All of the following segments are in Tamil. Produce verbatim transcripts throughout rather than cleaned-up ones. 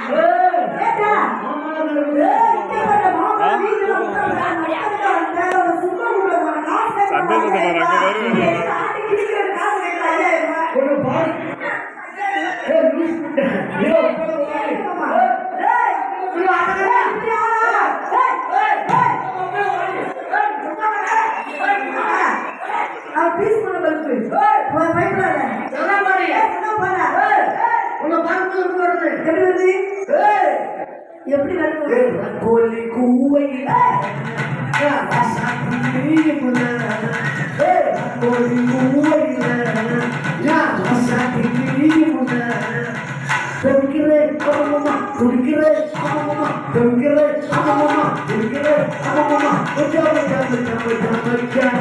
எப்படி வருது கோழி கூவை கோழி கூவை துடிக்கிறேன் அம்மம்மா துடிக்கிறேன் அம்மம்மா துடிக்கிறேன் அம்மம்மா துடிக்கிறேன் அம்மம்மா கொஞ்சம் கொஞ்சம் கொஞ்சம் கொஞ்சம் கொஞ்சம்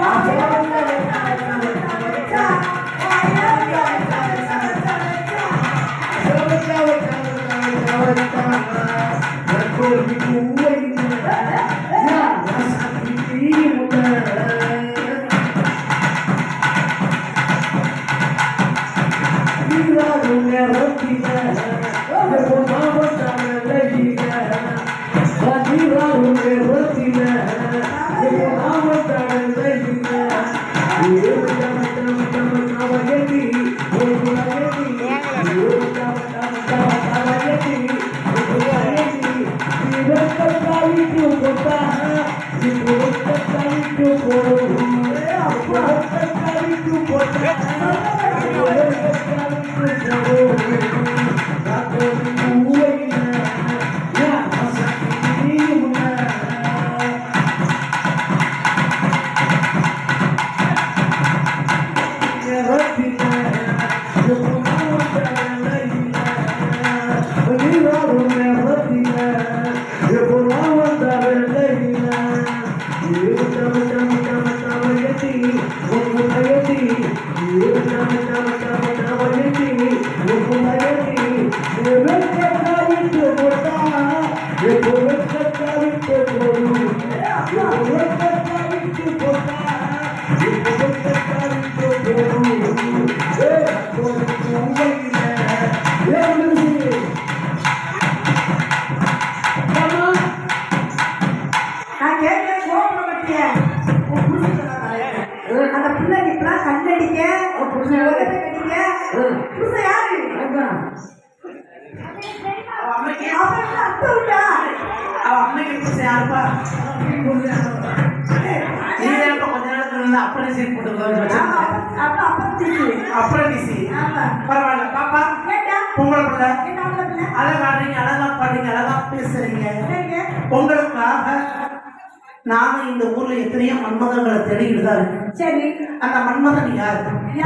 நாம இந்த ஊர்ல எத்தனையோ மன்மதங்களை தேடிக்கிட்டு தான் இருக்கு. சரி, அந்த மன்மதன் யார்?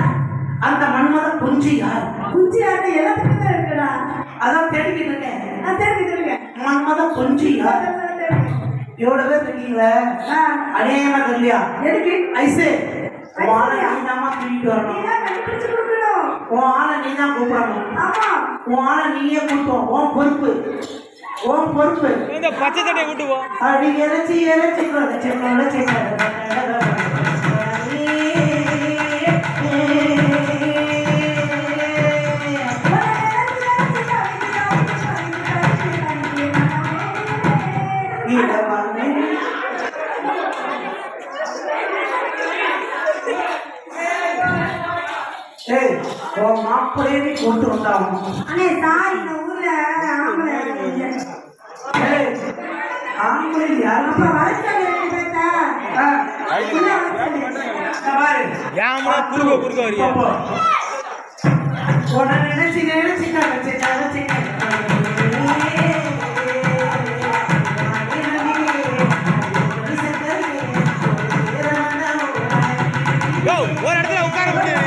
அந்த மன்மதன் குஞ்சு யார்? குஞ்சு யாரு? எல்லாத்துக்கும் தான் இருக்குடா. அதான் தேடிக்கிட்டு இருக்கேன். நான் தேடிக்கிட்டு இருக்கேன். மன்மதன் குஞ்சு யார்? எவ்வளவு பேர் இருக்கீங்களா? அநேகமா தெரியலையா? எதுக்கு ஐசே வாழை நீதாமா தூக்கிட்டு வரணும். உன் ஆளை நீ தான் கூப்பிடணும். உன் ஆளை நீயே கூப்பிட்டோம். உன் பொறுப்பு ஓம் பொறுப்பு. இந்த பச்சை தட்டை கூட்டு போ. அடி இறைச்சி இறைச்சி இறைச்சி இறைச்சி ஏய் ஓ மாப்பிளையே நீ கூட்டு வந்தாங்க. அண்ணே சாரி, இந்த ஊர்ல ஆம்பளை ஏய் ஆம்பளை யாரப்பா வளர்ச்சாங்க பேட்டா? ஆ பாரு யாமரா குறுக குறுக வரியா? ஓட நினைச்சி நினைச்சி நினைச்சி நினைச்சி யோ ஒரு இடத்துல உட்கார முடியாது.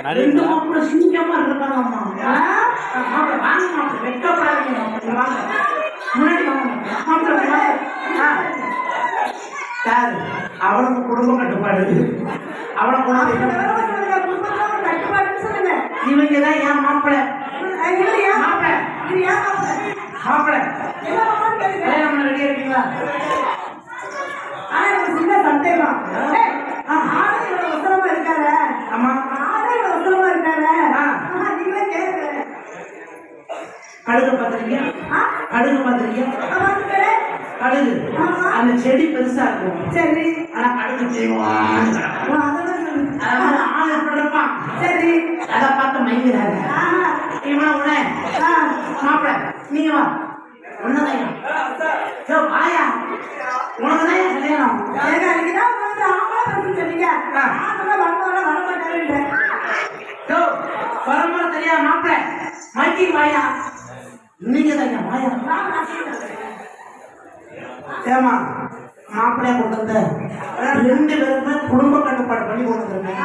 ரெண்டு மாப்பிள்ள சிங்கமா இருக்காங்கம்மா. மாப்பிள்ள வாங்க மாப்பிள்ள வெட்டப்படாதீங்க மாப்பிள்ள வாங்க முன்னாடி வாங்க மாப்பிள்ள சார். அவனுக்கு குடும்ப கட்டுப்பாடு அவனை கொண்டாந்து இவங்க தான் ஏன் மாப்பிள்ள மாப்பிள்ள மாப்பிள்ள கல்யாணம் ரெடியா இருக்கீங்களா? சின்ன சந்தேகம். அவசரமா இருக்காரு. ஆமா அவசரமா இருக்காரு. நீங்களே கேட்க கடுகு பாத்திருக்கியா? கடுகு பாத்திருக்கியா? கடுகு அந்த செடி பெருசா இருக்கும். சரி. ஆனா கடுகு செய்வான். ஆள் எப்படி இருப்பான்? சரி. அதை பார்த்து மயங்கிறாங்க. இவன உடனே மாப்பிள்ள நீங்க வா ஒண்ணுதான் வாயா உனக்குதான் கல்யாணம். வரமா தெரியா மாப்பிள்ள மைக்கி வாயா நீங்க தான் வாயா. ஏமா மாப்பிள்ளைய கொண்டு வந்த ரெண்டு பேருமே குடும்ப கட்டுப்பாடு பண்ணி கொண்டு வந்திருக்கேன்.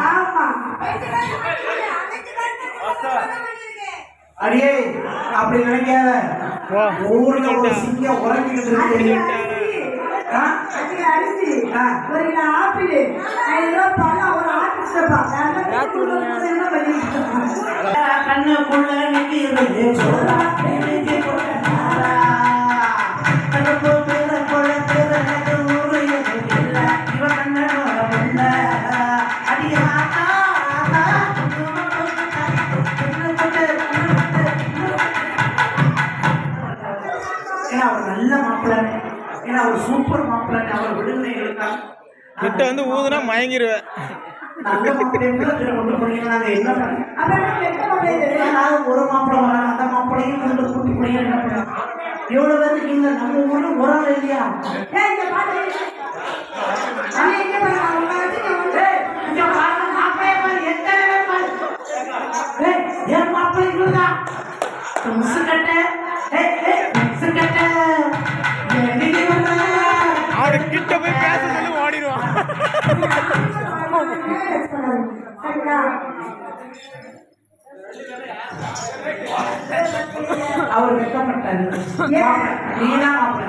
அடியே அப்படி நினைக்காத. ஊர்ல ஒரு சிங்கம் உறங்கிட்டு இருக்கு. அரிசி ஒரு கிலோ ஆப்பிள் ஐநூறு பழம் ஒரு ஆப்பிள் கண்ணுக்குள்ள நிற்கிறது நல்ல மாப்பிள்ளை. ஏன்னா ஒரு சூப்பர் மாப்பிள்ளை. அவர் விடுதலை இருக்காங்க கிட்ட வந்து ஊதுனா மயங்கிடுவேன். நல்ல மாப்பிள்ளை கொண்டு போனீங்க. நாங்க என்ன பண்ண ஒரு மாப்பிள்ளை வராங்க அந்த மாப்பிள்ளையும் கொண்டு கூட்டி போனீங்க. என்ன பண்ண எவ்வளவு பேருக்கு இங்க நம்ம ஊர்ல ஒரு ஆள் இல்லையா? என் மாப்பிள்ளை அவரு கிட்ட போய் பேச சொல்லி ஓடிடுவான். அவர் வெட்டப்பட்டாரு. நீனா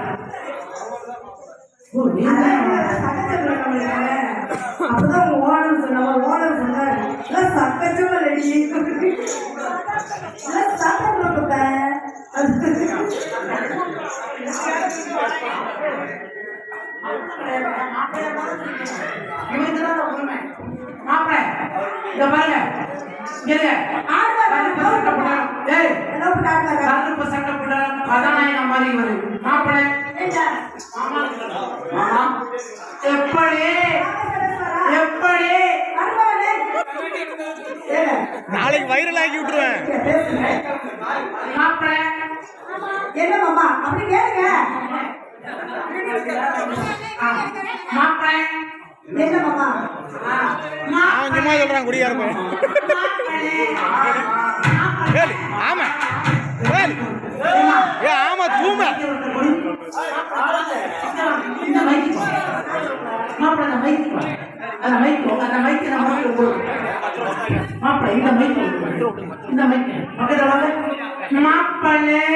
அப்பதான் ஓனர் சொன்ன ஓனர் சொன்னாரு சக்கச்சமா ரெடி மாப்பிள்ளை இங்க பாருங்க கதாநாயகம் மாதிரி வருது மாப்பிள்ளை. எப்படி எப்படி நாளைக்கு வைரல் ஆக்கி விட்டுருவேன். மாப்பிள்ளை என்ன மாமா அப்படி கேளுங்க. மாப்பிள்ளை என்ன மாமா அவன் சும்மா சொல்றான் குடியார ஆமா ஏ ஆமா தூம இந்த மைக்கு மாப்பிள்ளை அந்த மைக்கு அந்த மைக்கு அந்த மைக்கு நம்ம மாப்பிள்ளை இந்த மைக்கு இந்த மைக்கு பக்கத்துல மாப்பிள்ளை